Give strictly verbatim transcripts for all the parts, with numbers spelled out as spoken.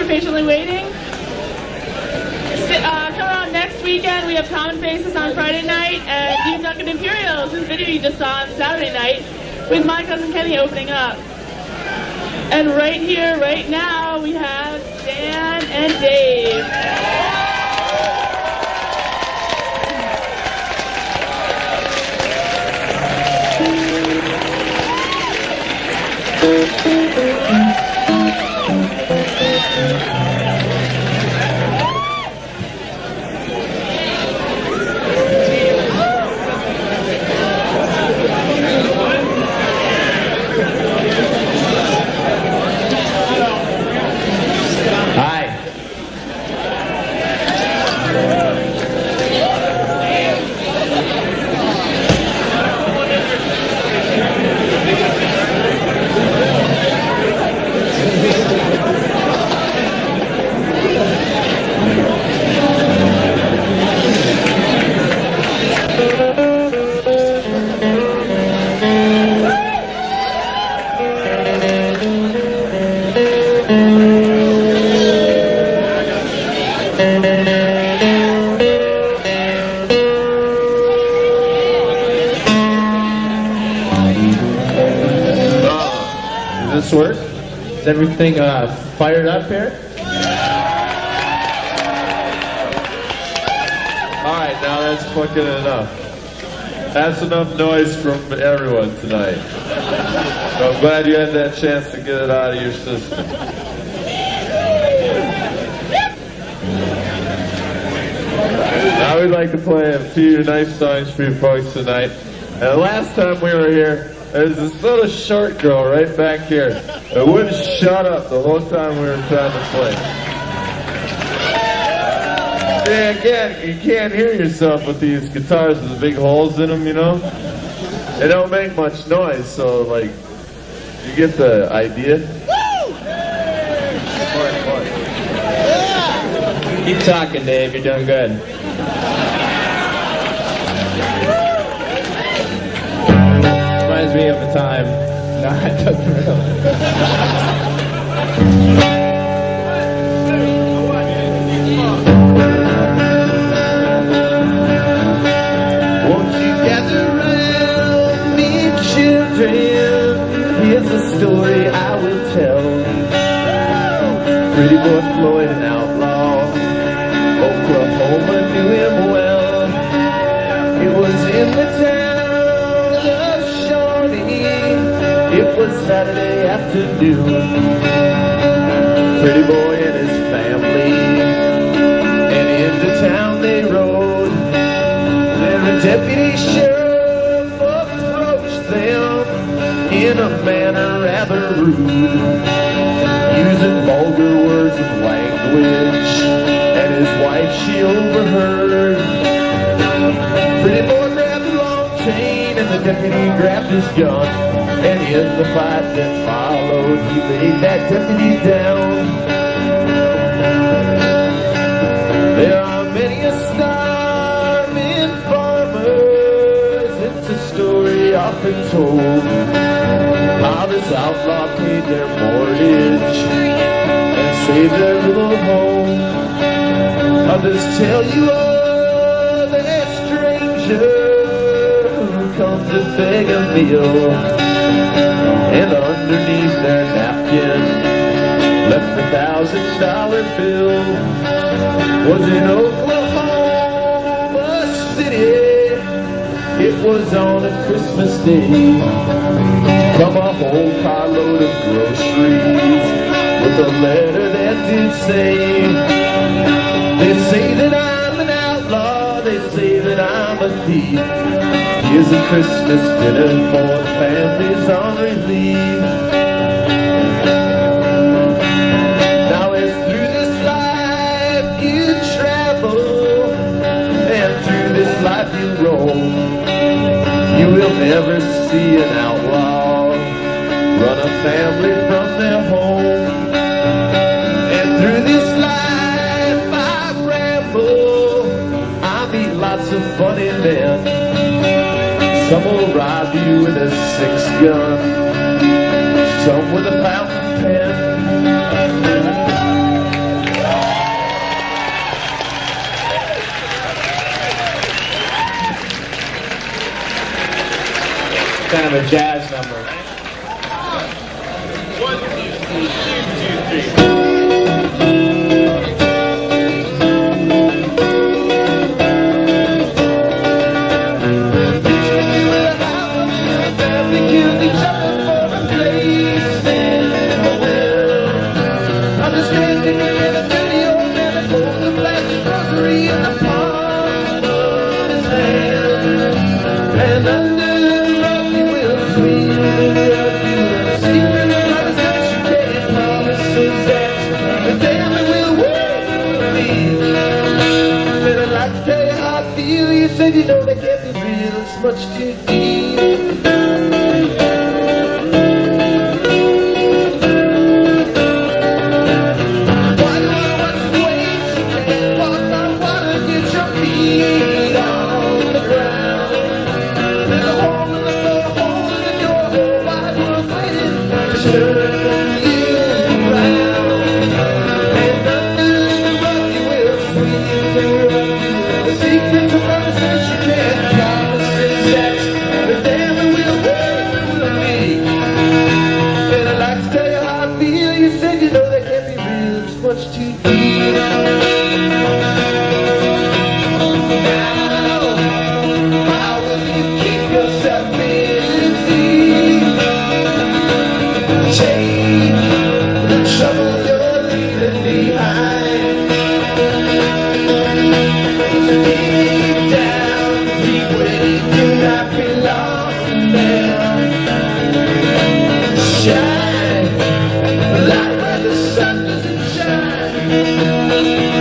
patiently waiting. Uh, come out next weekend. We have Common Faces on Friday night and Deep Duck and Imperials, this video you just saw on Saturday night, with My Cousin Kenny opening up. And right here, right now, we have Dan and Dave. Work? Is everything uh, fired up here? Alright, now that's fucking enough. That's enough noise from everyone tonight. So I'm glad you had that chance to get it out of your system. Now we'd like to play a few nice songs for you folks tonight. And the last time we were here, there's this little short girl right back here that wouldn't shut up the whole time we were trying to play. Yeah, again, you can't hear yourself with these guitars with the big holes in them, you know? They don't make much noise, so, like, you get the idea? Keep talking, Dave. You're doing good. Reminds me of the time. No, it doesn't really. Won't you gather round me, children? Here's a story I will tell. Pretty boy Floyd, an outlaw, Oklahoma knew him well. It was in the town. It was Saturday afternoon. Pretty boy and his family, and into town they rode. Then a deputy sheriff approached them in a manner rather rude, using vulgar words of language, and his wife she overheard. Pretty boy grabbed a long chain and the deputy grabbed his gun. And in the fight that followed, he laid that deputy down. There are many a starving farmers, it's a story often told, how this outlaw paid their mortgage and saved their little home. Others tell you of a stranger who comes to beg a meal, and underneath their napkin left a thousand dollar bill. Was in Oklahoma City, it was on a Christmas day. Come a whole carload of groceries with a letter that did say, they say that I'm an outlaw, they say that I'm a thief. Here's a Christmas dinner for families on relief. Now as through this life you travel, and through this life you roll, you will never see an outlaw run a family from their home. And through this life I ramble, I meet lots of funny men. Some will rob you with a six gun, some with a fountain pen. kind of a jazz number. One, two, two, two, three. You said you know they can't be real, it's much too deep. Why do I want to wait? You can't walk on water, get your feet on the ground. There's a hole in the floor, a hole in the door, whole wide world waiting to turn you around. And under the rug you will sweep through the secret to love says you can't promise that the devil will wait with me. And I'd like to tell you how I feel. You said you know that can't be real, it's much too deep. Now, how will you keep yourself busy? Take the trouble you're leaving behind. Deep down, deep where you do not belong there. Shine, light where the sun doesn't shine.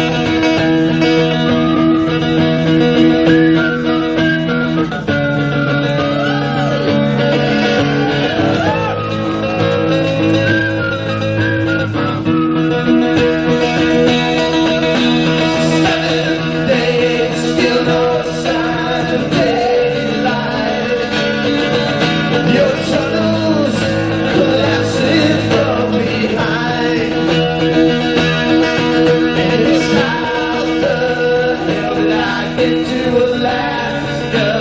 Seven days, still no sign of daylight. Your tunnels collapsing from behind. And it's how the hell did I get to Alaska?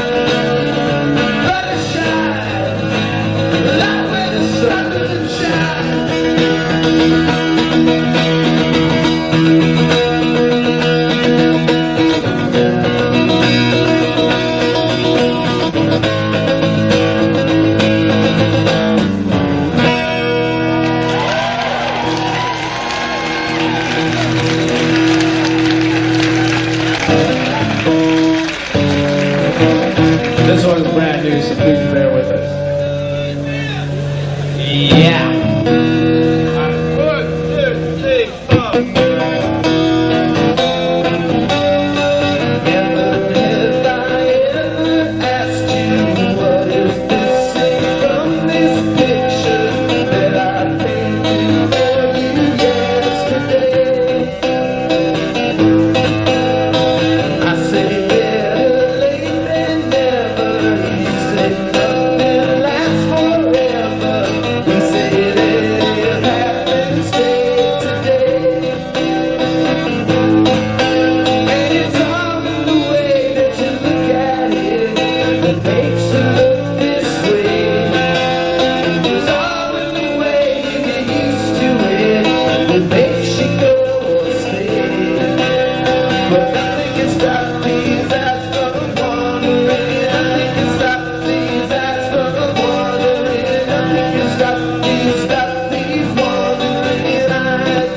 Let it shine, light where the sun doesn't shine. This one's brand new, so please bear with us. Yeah. One, two, three, four. Never have I ever asked you what is missing from this picture that I painted for you yesterday. I say better late than never. You say nothing lasts forever. We say let it happen, stay today. And it's all in the way that you look at it that makes you look this way. It's all in the way you get used to it that makes you go or stay. But nothing can stop these eyes from wandering. Nothing can stop these eyes from wandering. Nothing can stop these, stop these wandering eyes.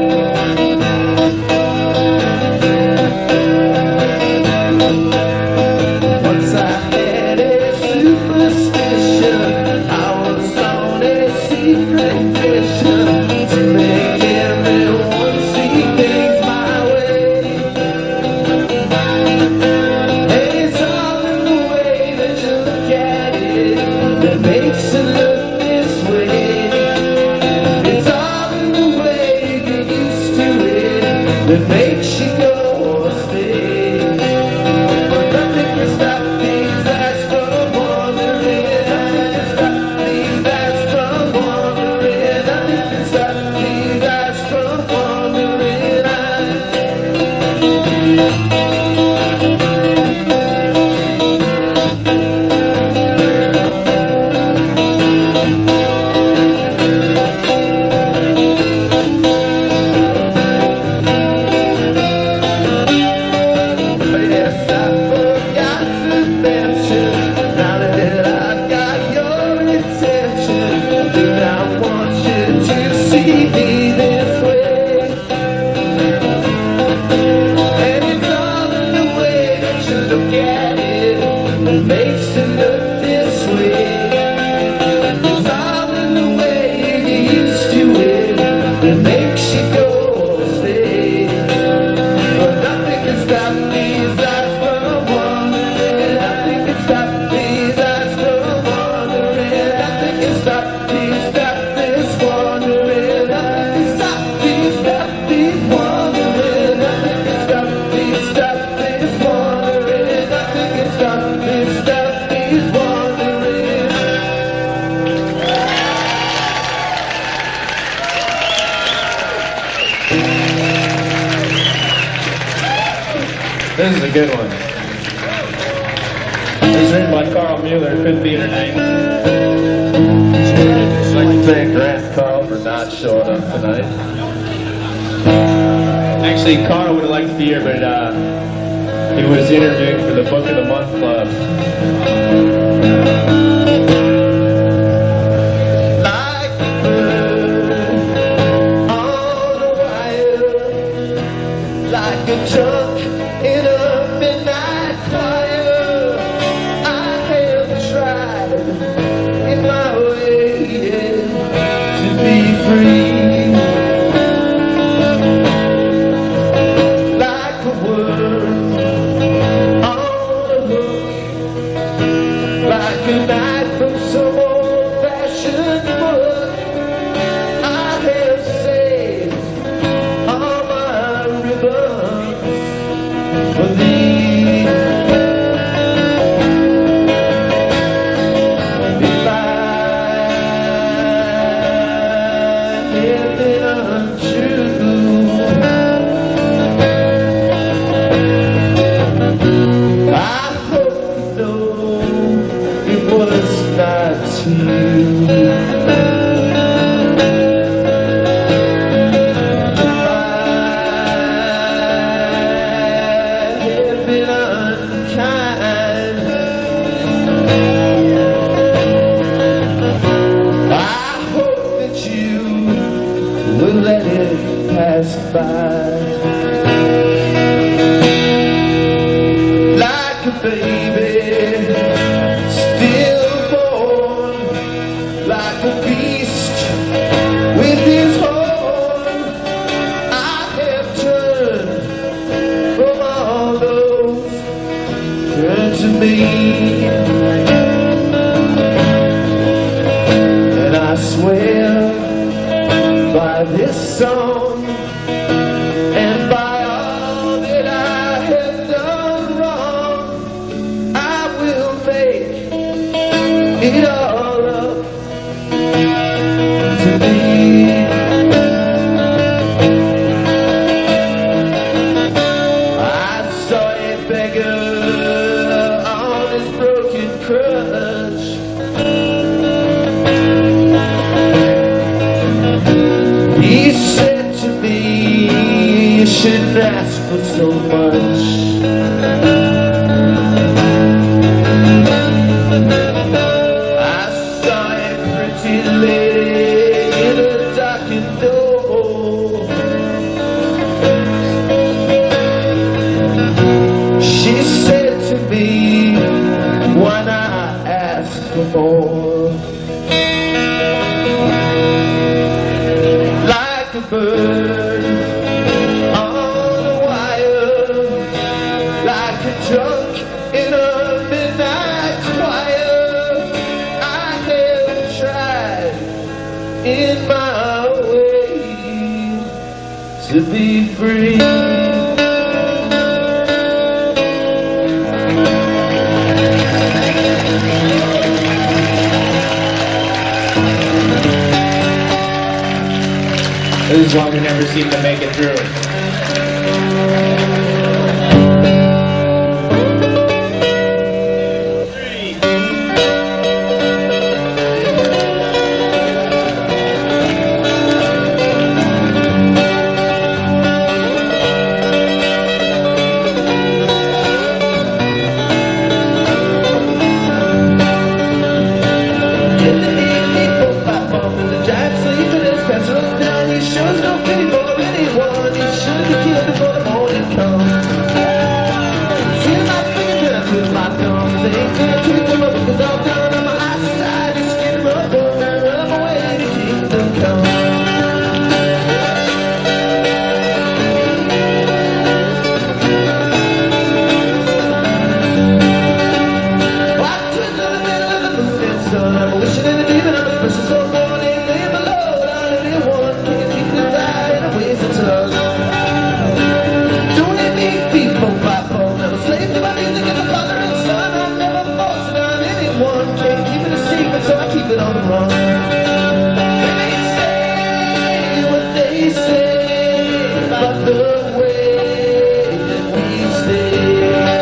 Once I had a superstition, I was on a secret mission to make everyone see things my way. And it's all in the way that you look at it that makes it look this way. It's all in the way you get used to it that makes you go or stay. But nothing can stop these eyes from wandering. Nothing can stop these eyes from wandering. Nothing can stop these eyes from wandering. I good one. It was written by Carl Mueller. Couldn't be here tonight. I'd like to thank Grant Carl for not showing up tonight. Actually, Carl would have liked to be here, but uh, he was interviewing for the Book of the Month Club. Like a bird on a wire, like a drunk in a midnight choir, I have tried in my way to be free. Like a worm on a hook, like a knife from some old-fashioned book, I have saved all my ribbons for thee. If I have been untrue, I hope you know it was not you. If I have been unkind, I hope that you will let it pass by. Like a baby stillborn, like a beast with his horn, I have turned from all those turn to me, and I swear by this song and by all that I have done wrong, I will make it all up to me. I saw a beggar on his broken crutch. He said to me, you shouldn't ask for so much. I saw a pretty lady in a darkened door. She said to me, why not ask for more? Like a bird on a wire, like a drunk in a midnight choir, I have tried in my way to be free. This is one we never seem to make it through. The way that we stay.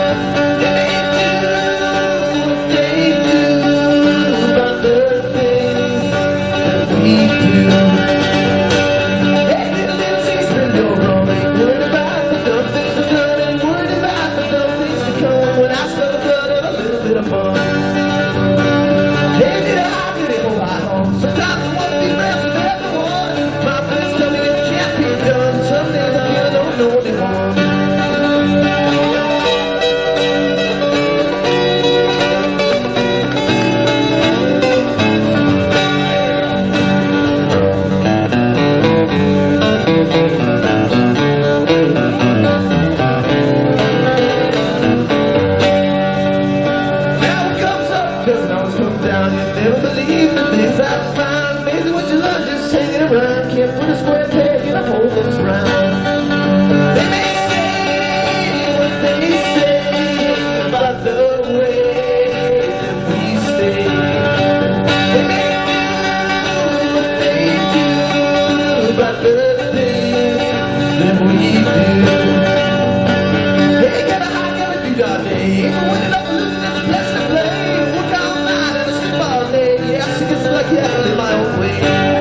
never believe the things I find. Amazing what you love just hanging around. Can't put a square peg in a hole that's round. They may say what they say about the way that we stay. They may do what they do about the things that we do. They got a high, got a do-da day. Even when it up and losing, it's a blessing to play. Work all night and sleep all day. Yeah, I think it's like you have to live my own way.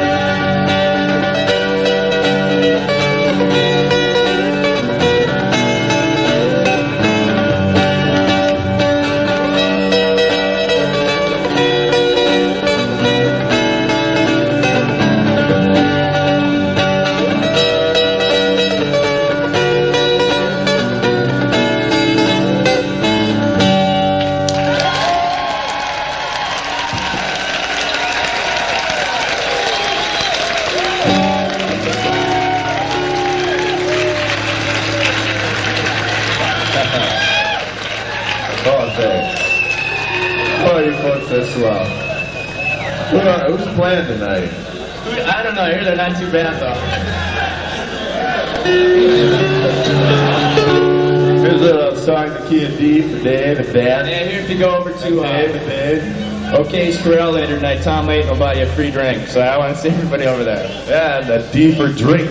Oh, thanks. Oh, you folks are swell. Who, uh, who's playing tonight? I don't know, I hear they're not too bad though. Here's a little song to key of D for Dave and Dan. Yeah, here's to go over to uh, Dave and Dave. OK Squirrel later tonight. Tom Layton will buy you a free drink, so I want to see everybody over there. Yeah, and a D for drink.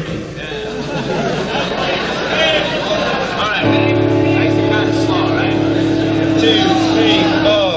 Alright, ready? Nice and kind of slow, right? Two, three, four.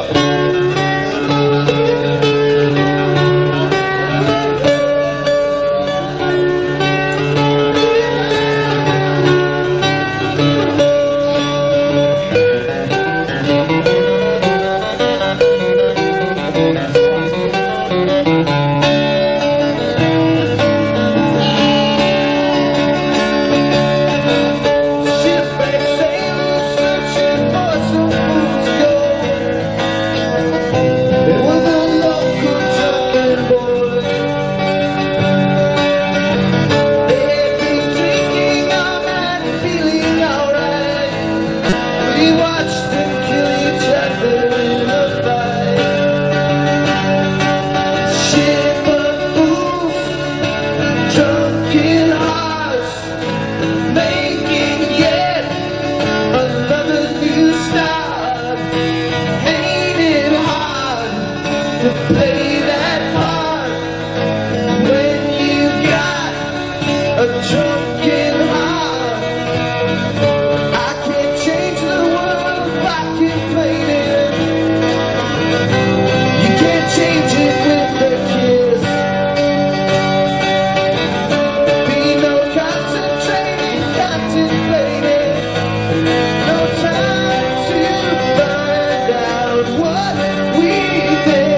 Play that part when you got a drunken heart. I can't change the world by complaining. You can't change it with a kiss. Be no concentrating, contemplating. No time to find out what we did.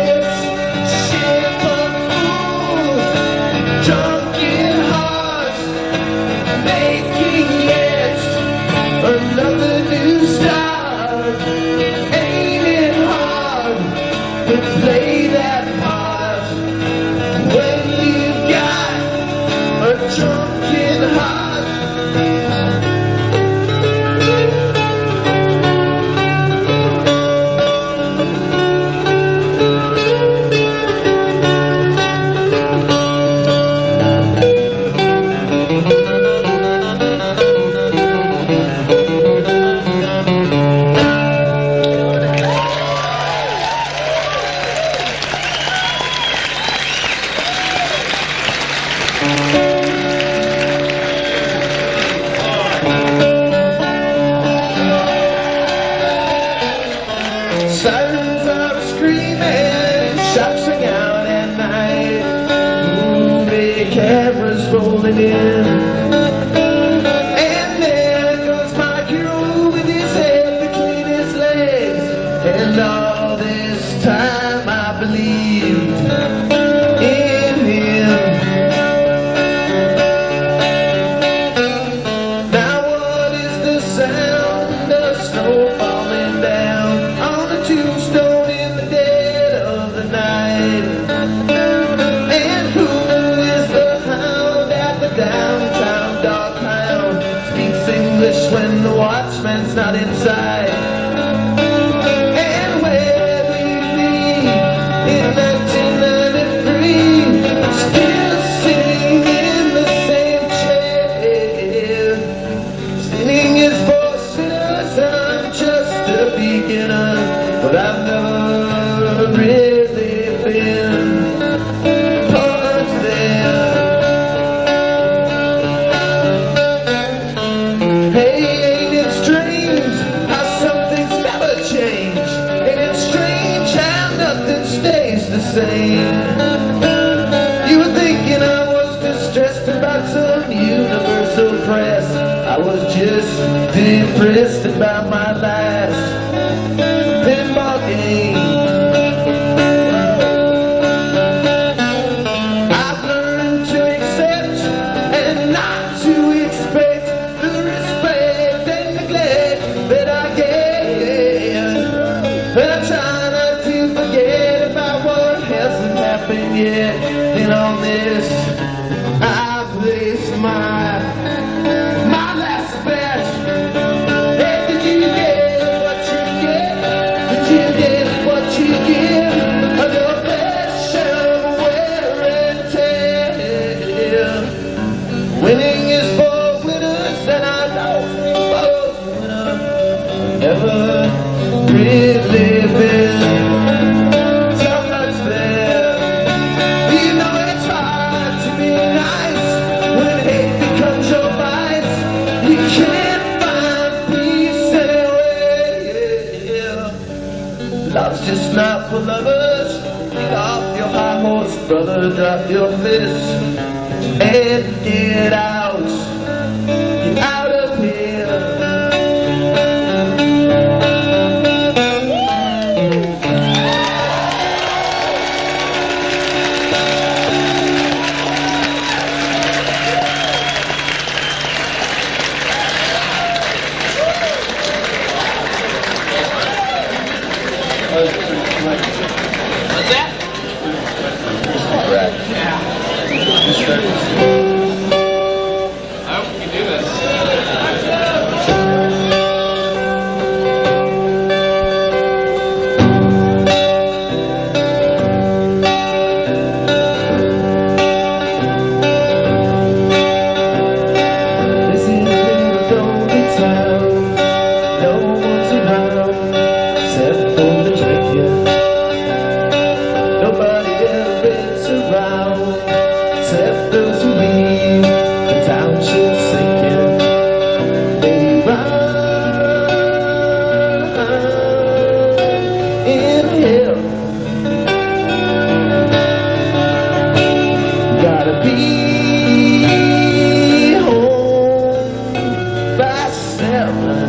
Drunken hearts making yet another new start. Ain't it hard to play that part when you've got a drunken heart? Sirens are screaming, shots ring out at night. Movie cameras rolling in, and there goes my hero with his head between his legs. And all this time I believed in him. Now what is the sound of snow falling down on a tombstone in the dead of the night? And who is the hound at the downtown dog pound? Speaks English when the watchman's not inside. And where will you be in that You were thinking I was distressed about some universal press. I was just depressed about my last pinball game. I've learned to accept and not to expect the respect and neglect that I get. And I try not to forget about what hasn't happened yet. And on this, I place my my last bet. Hey, did you get what you get? Did you get what you give? The best of wear and tear. Winning is for winners, and I know both winners never really been so much there. You know it's hard to be nice when hate becomes your vice. You can't find peace anywhere. Love's just not for lovers. Get off your high horse, brother, drop your fist and get out, get out of here. What's that? Right. Yeah. I hope we can do this. This is a lonely town. No one's around except for the drinking. Nobody ever is around except those who leave the township sinking. They run in hell. Gotta be home by seven.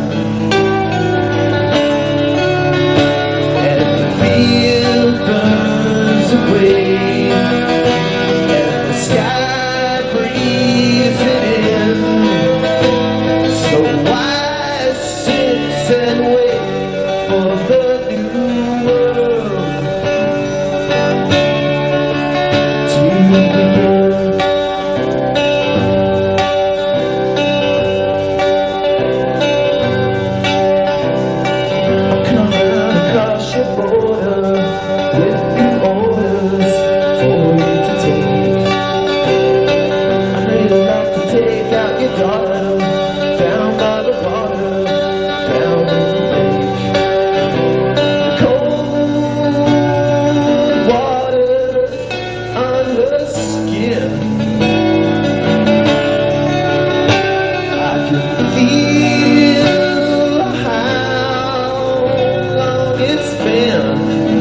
And the field burns away, and the sky breathes it in. So why sit and wait for the new world to begin? I'm coming across your border with new orders for you to take. I'd really like to take out your daughter down by the water, down in the lake. The cold water on her skin. I can feel how long it's been.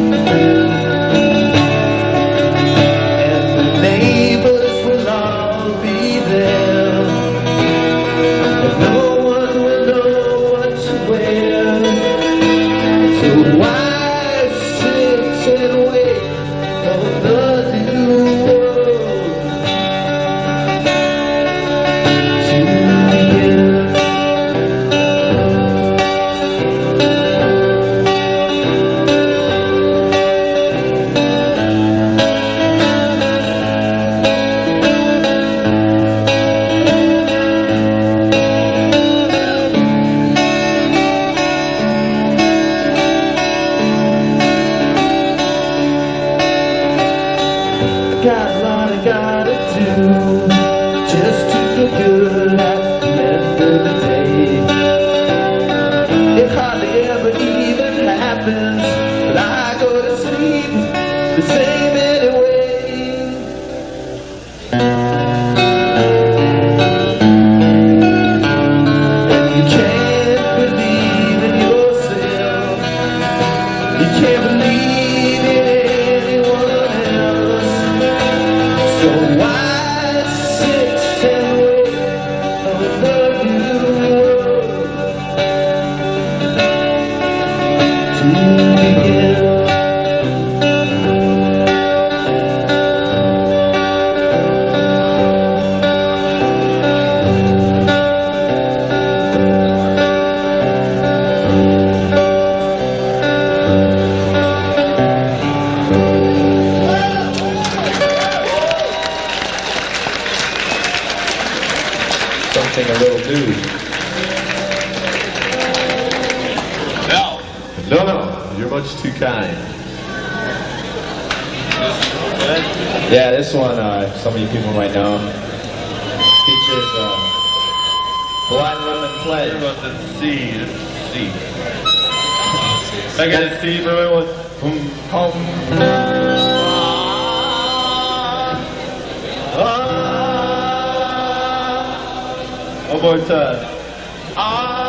And the neighbors will all be there, and no one will know what to wear. So why sit and wait for the new world to begin? Got a lot I gotta do just to feel good at the end of the day. It hardly ever even happens, but I go to sleep the same anyway. And you can't believe in yourself. You can't believe in anyone else. sing a little dude. No. No, no. You're much too kind. Yeah, this one, uh, some of you people might know. Features uh, Blind Lemon Pledge. Everyone's at C. This is C. I got a C for everyone. Boom, boom. Ah. One more time. Ah.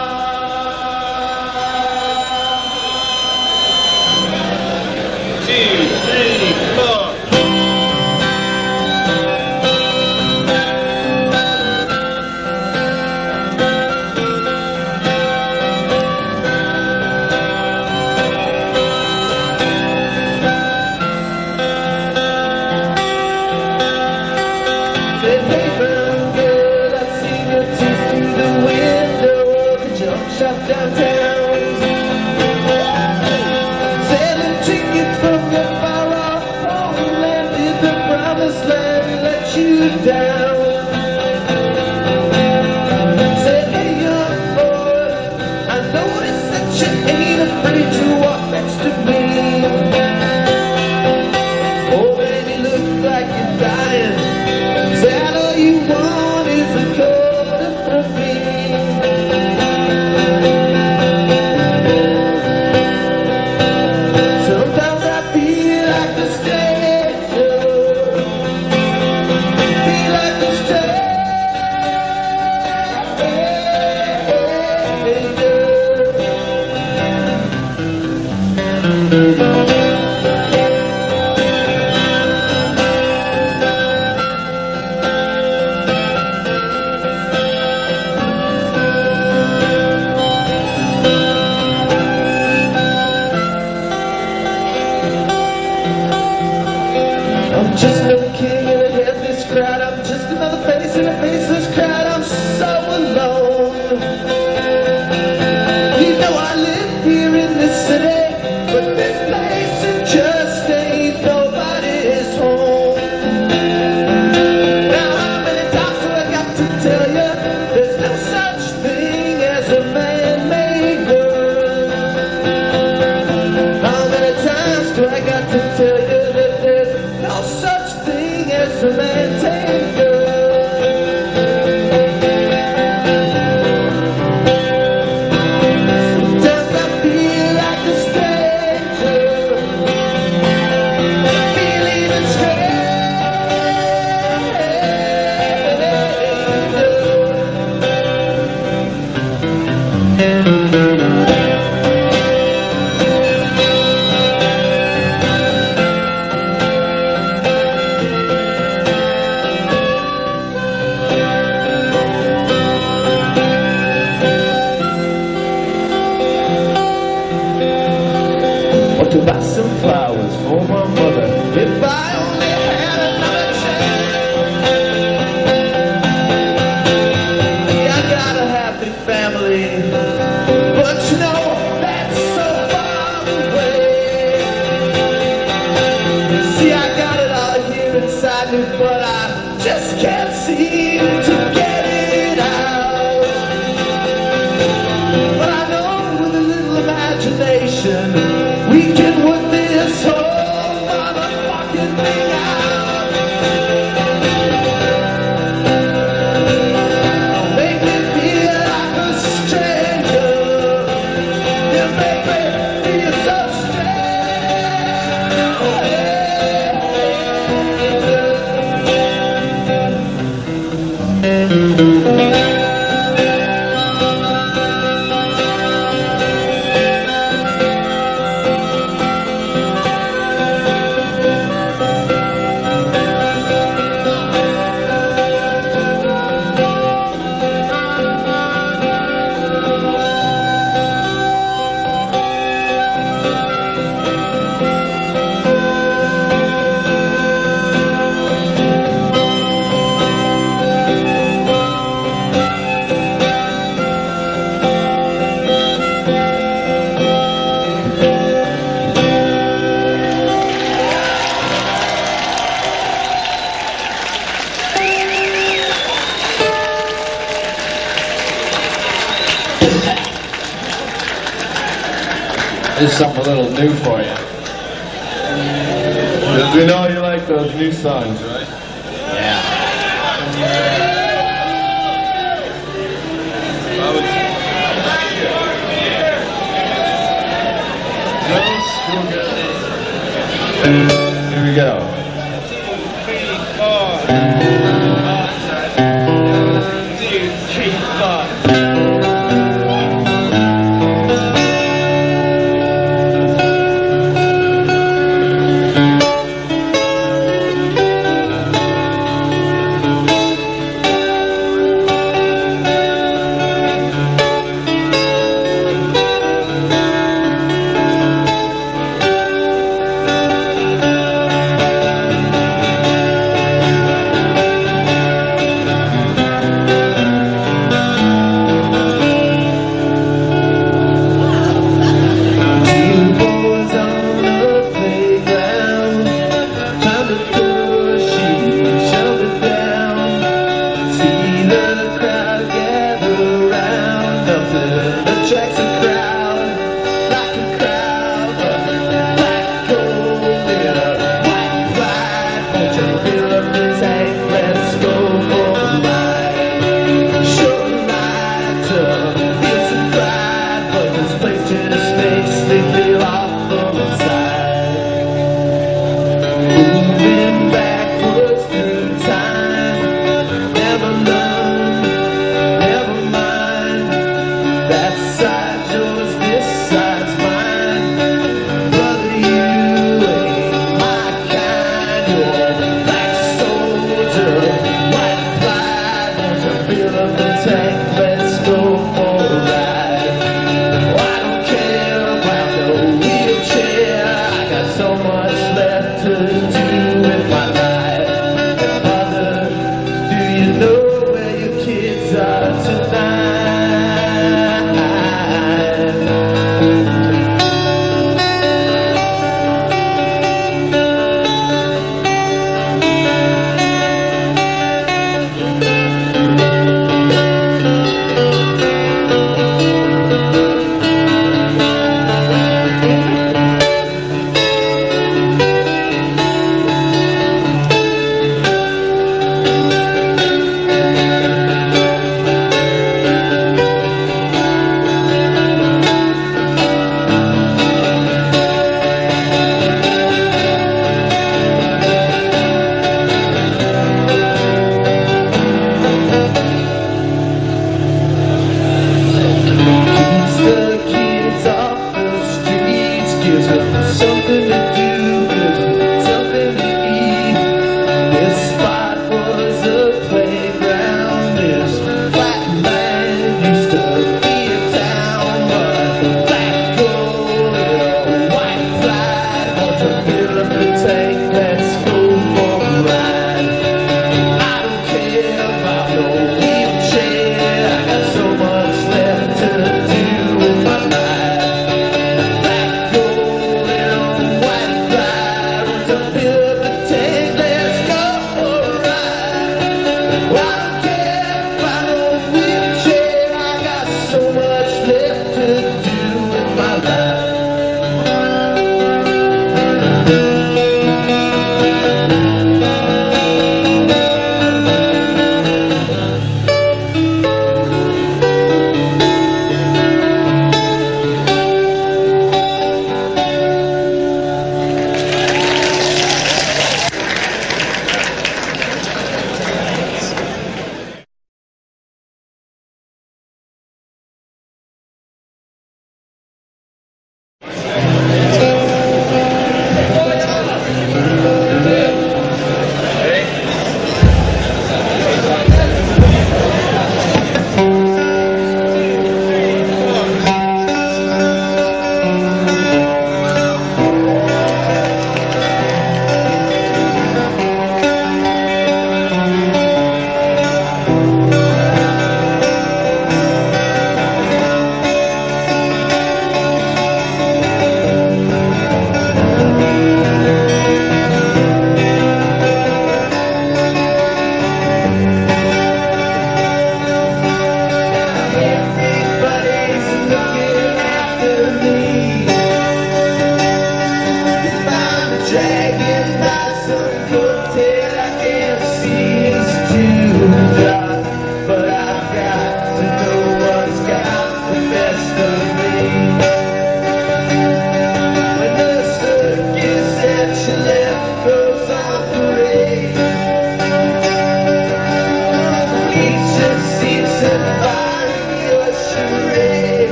Two, three, four. Shut downtown, selling tickets from the far off homeland. Did the promised land let you down? Said, hey young boy, I noticed that you ain't afraid to walk next to me. Oh baby, look like you're dying. Said all you want is a quarter from me. I'm just another king in a headless crowd. I'm just another face in a faceless crowd. I'm so alone. You know I live here in this city, but this place it just ain't nobody's home. Now how many times do I got to tell you there's no such thing as a man-made world? How many times do I got to tell you that there's no such thing as a man-made girl? Sometimes I feel like a stranger, feel even want to buy some flowers for my mother. If I only had another chance. Yeah, I got a happy family, but you know that's so far away. See, I got it all here inside me, but I just can't seem to get it out. But I know with a little imagination we can work this whole motherfucking thing out. Make me feel like a stranger. You make me feel so strange. This is something a little new for you. Because we know you like those new songs, right? Yeah. Here we go.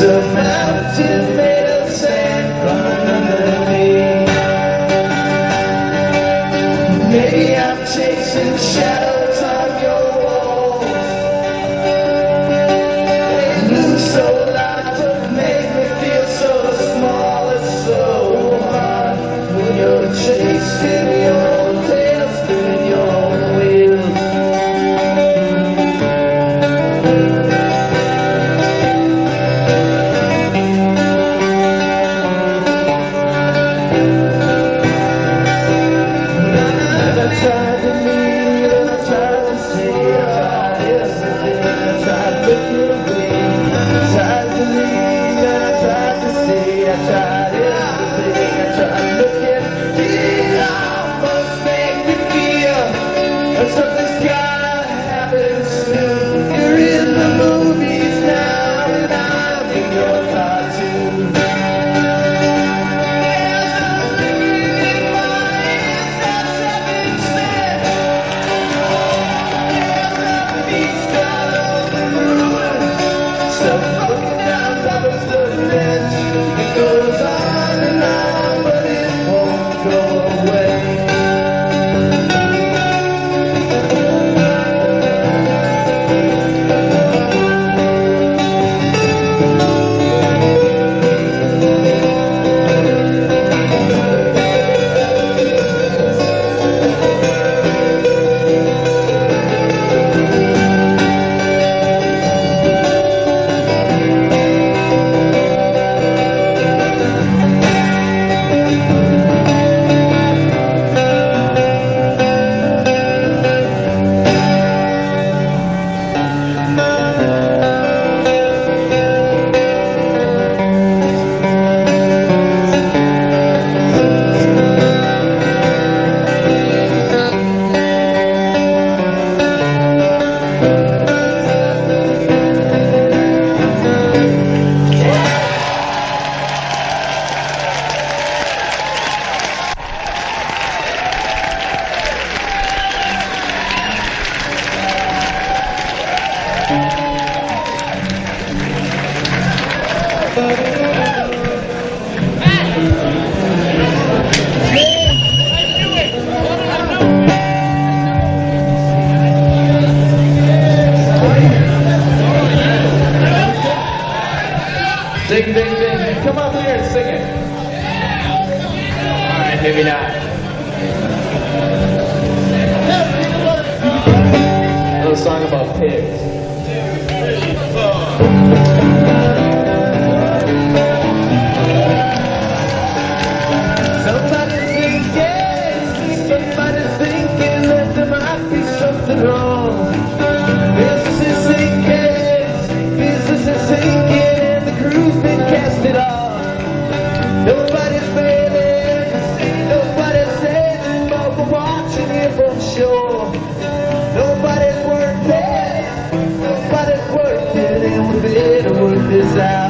a mountain made of sand coming under me. Maybe I'm chasing shadows on your walls. They look so large but make me feel so small. It's so hard when you're chasing your tail, spinning your wheels. I tried to leave, and I tried to stay, I tried everything, I tried looking away. I tried to leave, and I tried to stay, I tried everything, I tried looking. It almost made me feel that something's gotta happen soon. You're in the movies now, and I'm in your cartoon. It goes on and on, but it won't go away. Sing, sing, sing. Come up here and sing it. Alright, maybe not. A little song about pigs. Somebody's thinking, somebody's thinking that there might be something wrong. Business is sinking, business is sinking, and the crew's been casted off. Nobody's failing, nobody's saving, but we're watching here from shore. Nobody's working, nobody's working, and we better work this out.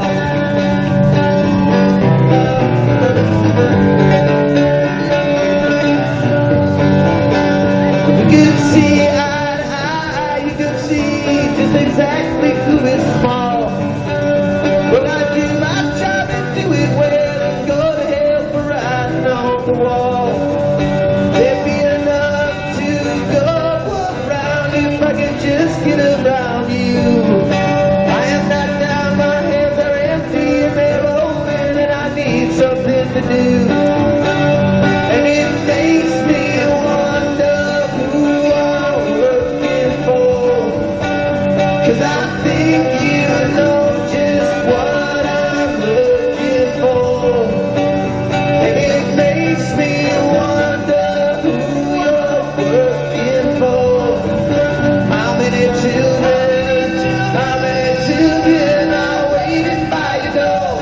You could see eye to eye, you could see just exactly who is small. But I do my job and do it well and go to hell for riding on the wall. There'd be enough to go around if I could just get around you. I am not down, my hands are empty and they're open, and I need something to do. And it makes me wonder who I'm looking for, 'cause I think you know just what I'm looking for. And it makes me wonder who you're working for. How many children, how many children are waiting by your door?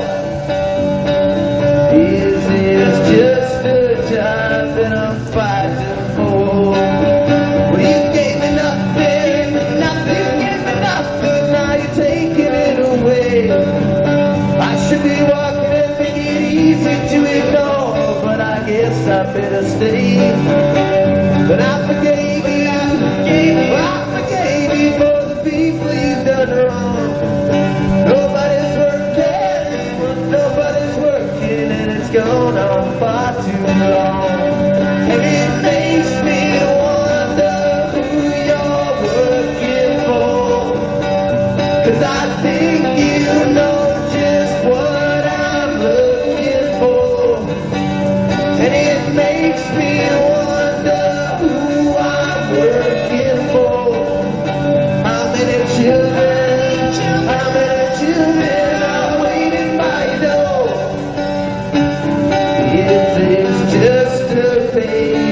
Is this just a job that I'm fighting for? Well, you gave me nothing, nothing, gave me nothing, now you're taking it away. I should be walking and make it easy to ignore, but I guess I better stay. But I forgave you, I forgave you for the people you've done wrong. Nobody's working,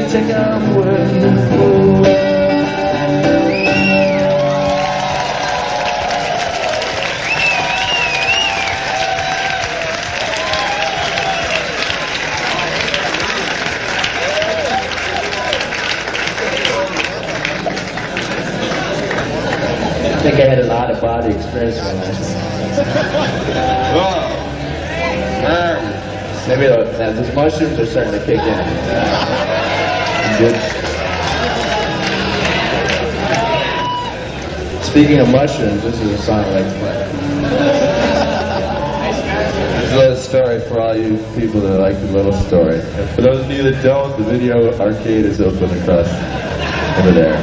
check out wonderful. I think I had a lot of body experience when I Oh. Maybe the, uh, these mushrooms are starting to kick in. Good. Speaking of mushrooms, this is a song I like to play. This is a little story for all you people that like the little story. And for those of you that don't, the video arcade is open across over there.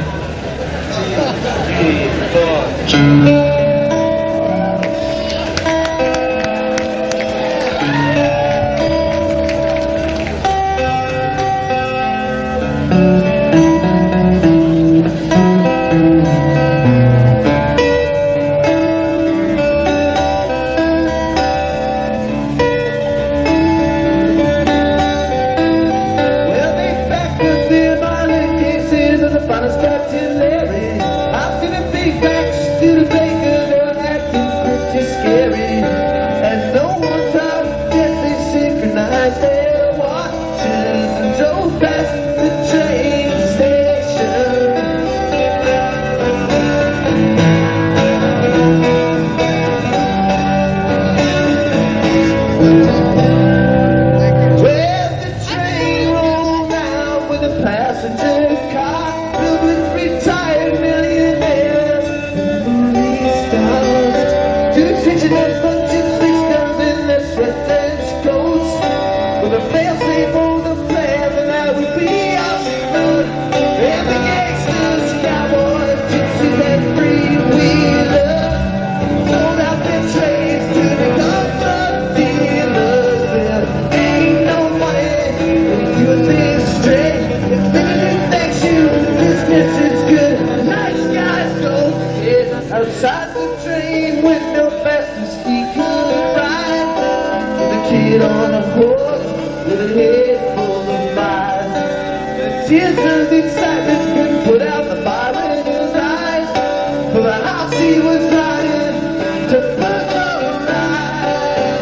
Outside the train window, fast as he could ride, the kid on a horse with a head full of lies. The tears of excitement couldn't put out the fire in his eyes, for the house he was riding to Burger Ride.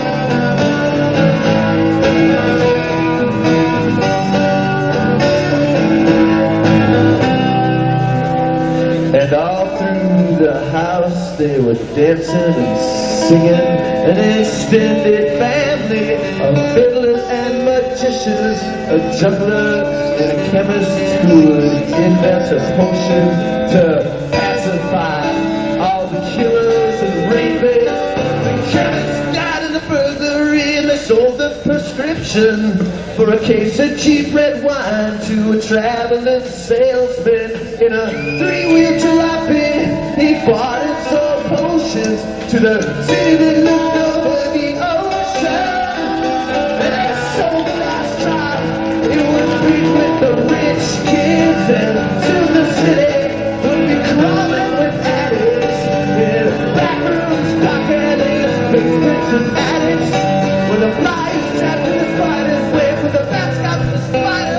And all through the house they were dancing and singing, an extended family of fiddlers and magicians, a juggler and a chemist who would invent a potion to pacify all the killers and rapists. The chemist died in the burglary and they sold the prescription for a case of cheap red wine to a traveling salesman in a three-wheel jalopy. He bought and sold potions to the city that looked over the ocean. And they sold the last time. It would be with the rich kids, and soon the city would be crawling with addicts in back rooms, dark alleys, basements and attics, where the flies trapped in the spider's web, where the bats got the spider.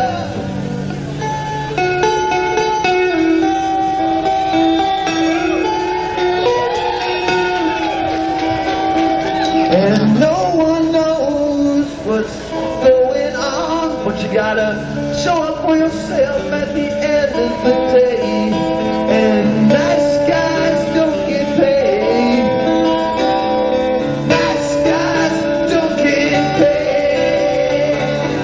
And no one knows what's going on, but you gotta show up for yourself at the end of the day. And nice guys don't get paid. Nice guys don't get paid.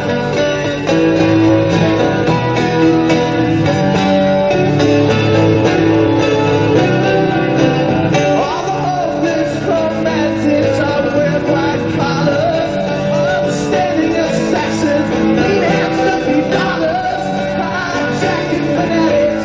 All the hopeless romantics are wearing white collars, upstanding assassins need hands to be dollars, hijacking fanatics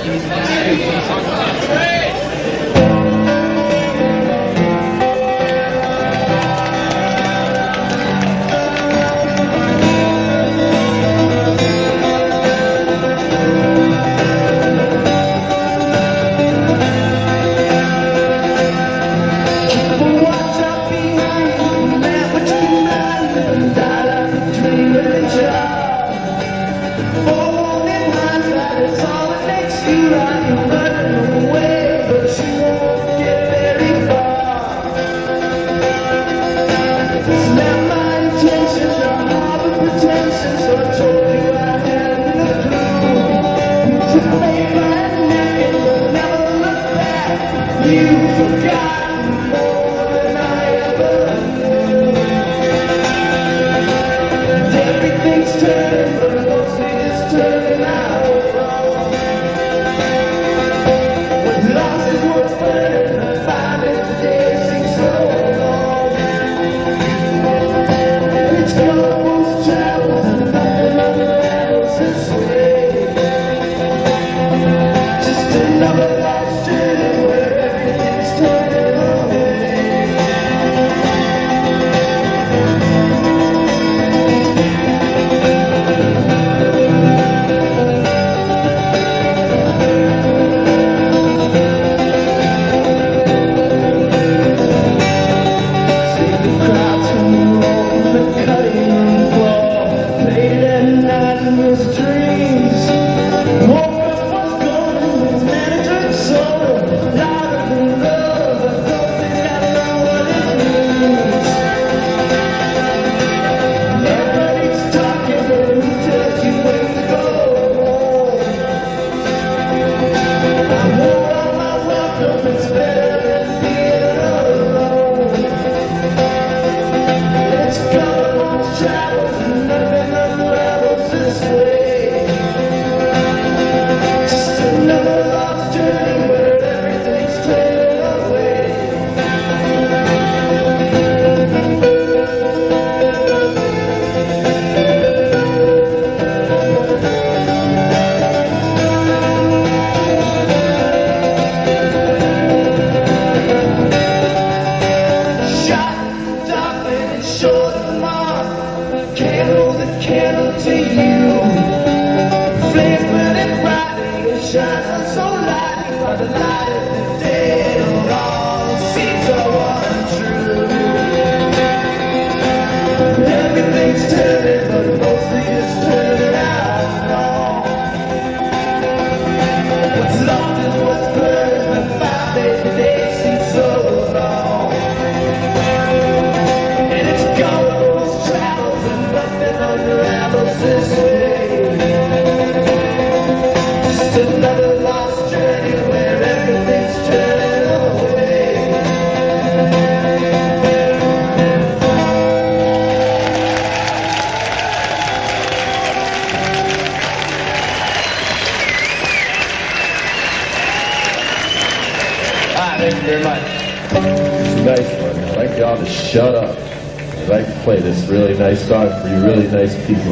Thank you very much. It's a nice one. I'd like y'all to shut up. I'd like to play this really nice song for you really nice people.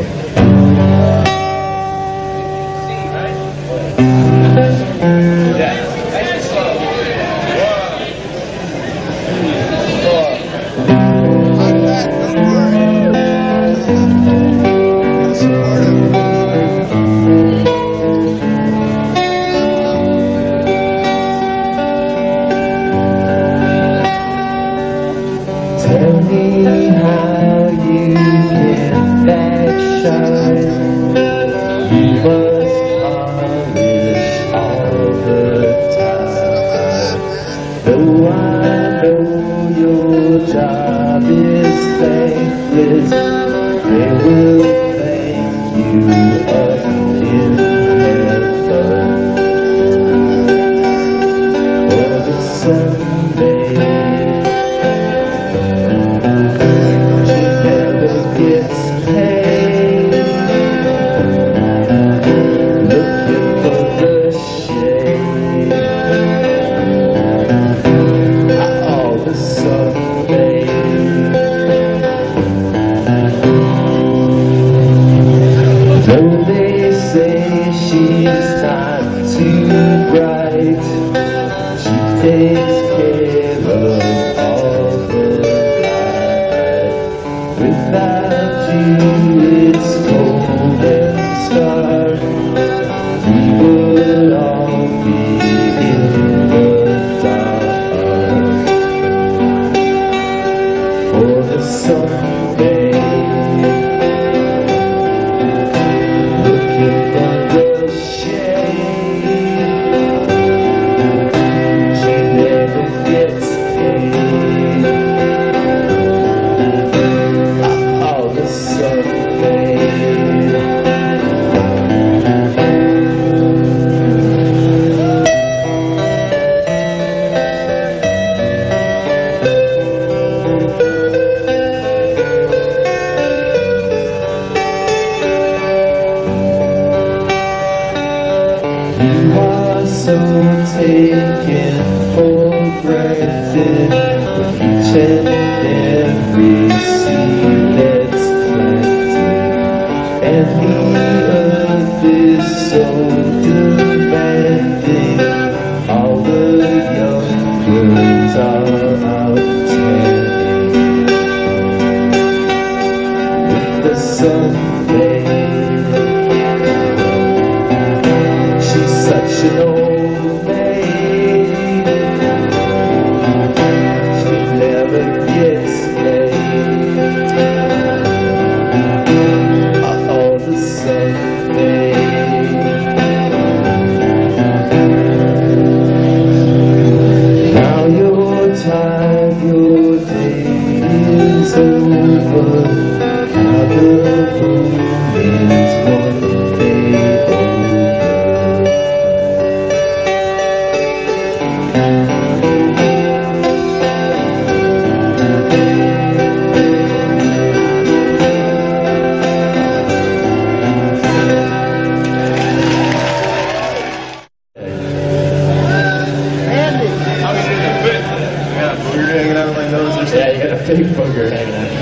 Tell me how you get that shine. You must polish all the time. Though I know your job is thankless, they will thank you up in heaven for the Sunday. Though they say right. She takes care of all the night. Without you it's cold and stark. We would all be in the dark. For the someday, looking for the shade, she never gets paid. All the someday. You are so taken for granted with each and every seed that's planted, and the earth is so demanding. All the young birds are out tanning with the sunday. She's such an old maid. She never gets laid. All the Sunday. Now you're tired, your day is over. Now the moon is one day over. Yeah, you got a big booger hanging out.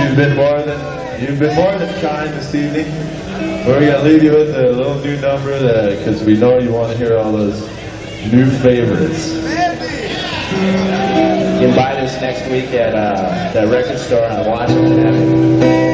You've been more than you've been more than kind this evening. We're gonna leave you with a little new number that because we know you want to hear all those new favorites. You can buy this next week at uh, that record store on Washington Avenue.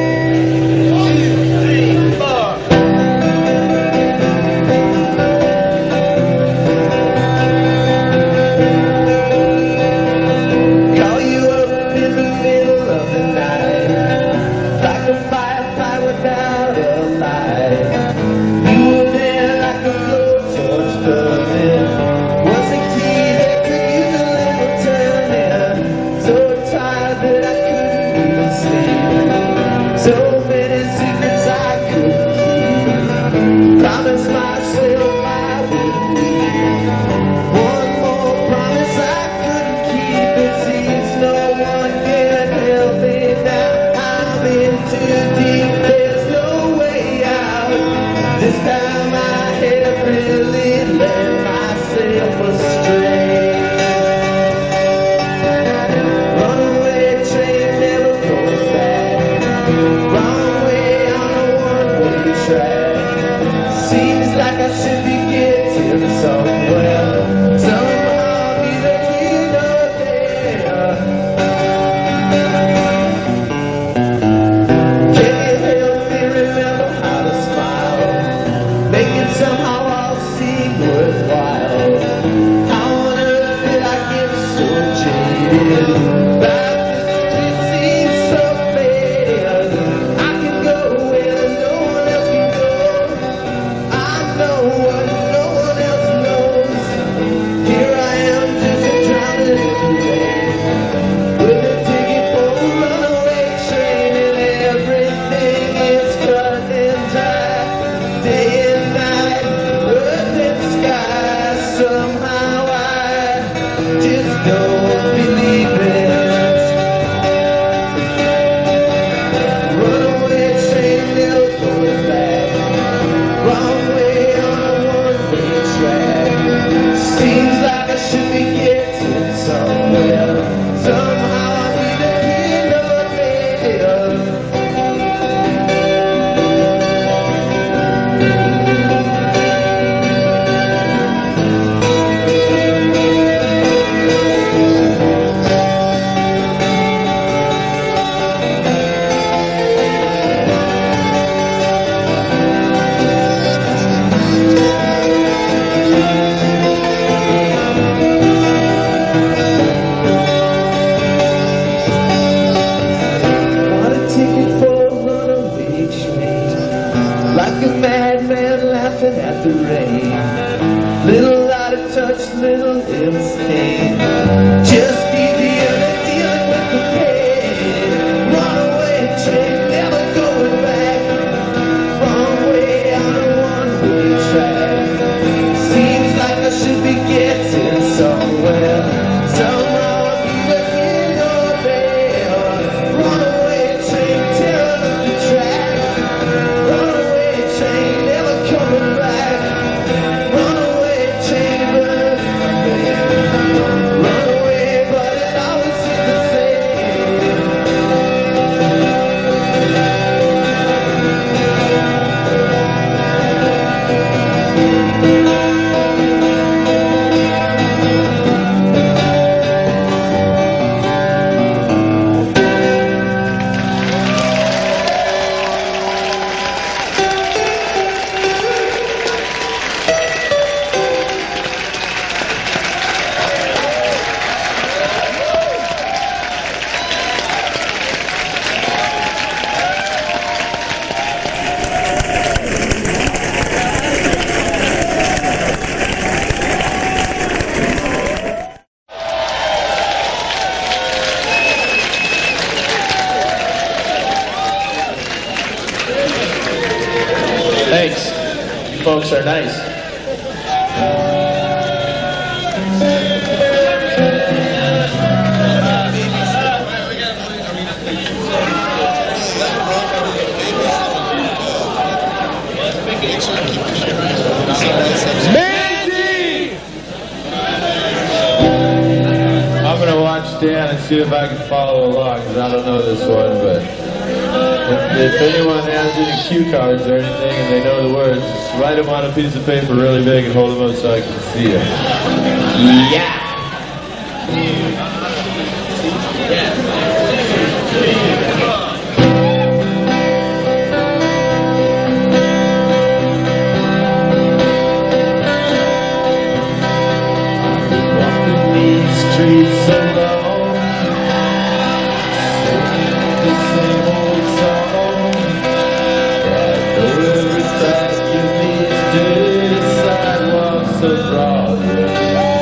Thanks. You folks are nice. Mandy! I'm gonna watch Dan and see if I can follow along, because I don't know this one, but if anyone has any cue cards or anything and they know the words, just write them on a piece of paper really big and hold them up so I can see it. Yeah. Walking these streets alone, singing the same old song. I know every track in these dirty sidewalks of Broadway.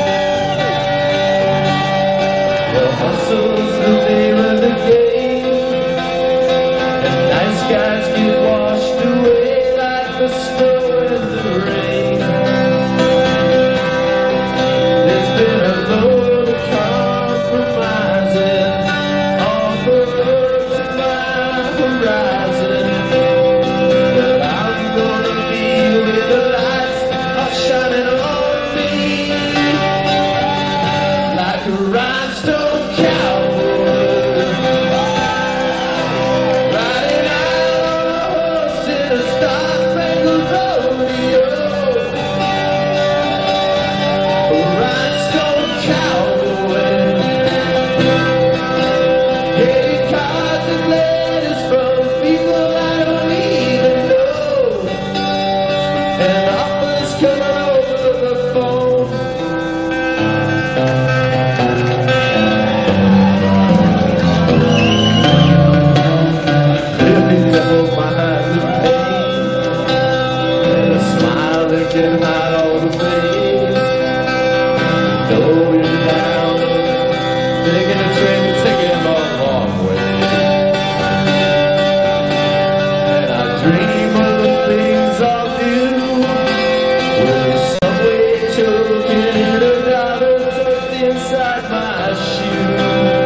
The hustle's the name of the game, and nice guys get washed away like the snow and the rain. There's been a load of compromising on the road to my horizon, but I'm gonna be where the lights are shining on me, like a rhinestone cowboy, riding out on a horse in a star-spangled rodeo. A rhinestone cowboy, getting cards and letters from people I don't even know, and offers coming over the phone. Living to hold my eyes in pain, and a smile that can hide all the pain. Know you're down, taking a train to take him a long way. And I dream of the things I'll do, with a subway choking and a dollar tucked inside my shoe.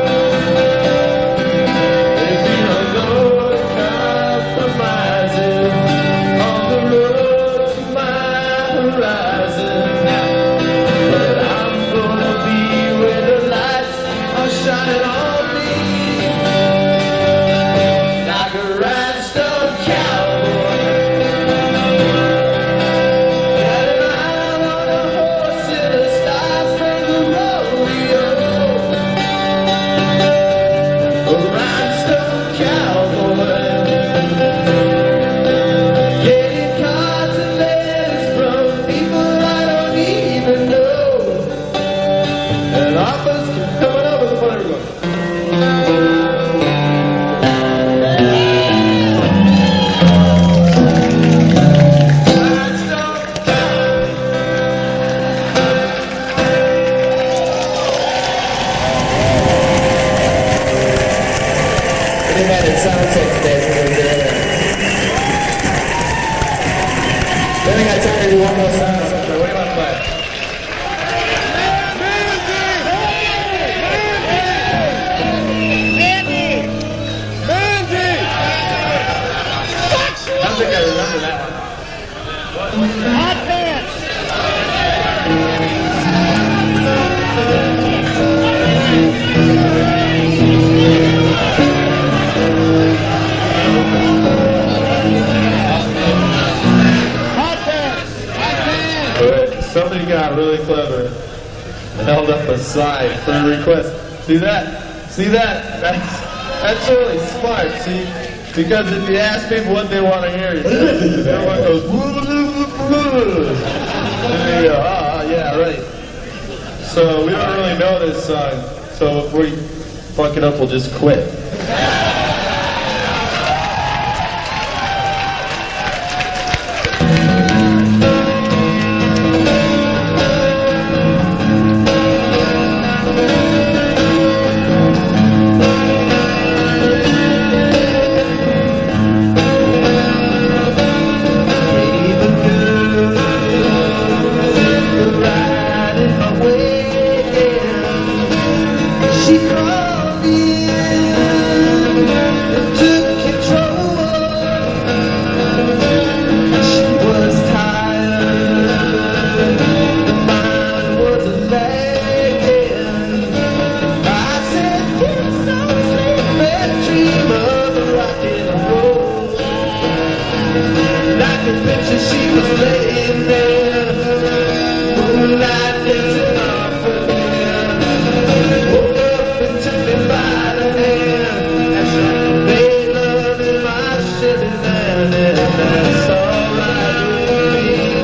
There's been a load of compromising on the road to my horizon, but I'm gonna be where the lights are shining on me, like a rhinestone cowboy, riding out on a horse in a star-spangled rodeo. A rhinestone cowboy, getting cards and letters from people I don't even know, and offers keep coming over the phone. Everyone. We had a sound check today, so we did it. Then I got time to do one more song. So what do you want to play? I don't think I remember that one. Hot pants! Hot pants! Hot pants! But somebody got really clever and held up a sign for a request. See that? See that? That's that's really smart. See, because if you ask people what they want to hear, everyone goes. And they go, ah, yeah, right. So we don't really know this song. So if we fuck it up, we'll just quit. She called in and took control. She was tired, the mind was lagging. I said, get some sleep and dream of rock and roll. like a picture, she was laying there, moonlight dancing off of me. Woke up and took me by the hand, and said, made love in my Chevy van, and that's alright with me.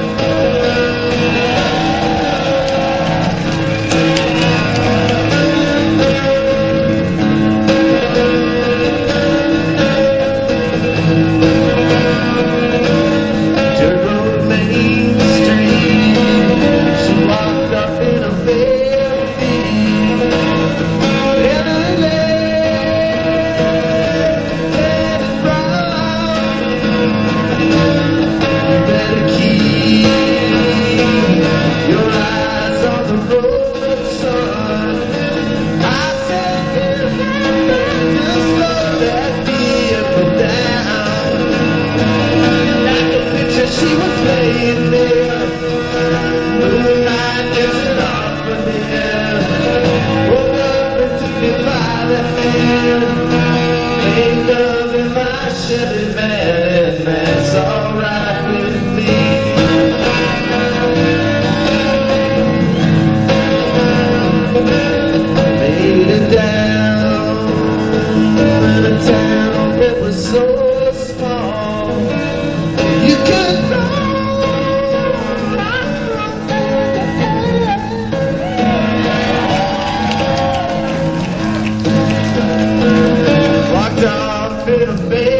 She was laying there, moonlight dancing off of me. Woke up and took me by the hand, made love in my Chevy van, and that's alright with me. Made it down in a town that was so small. You could walked off in a bed.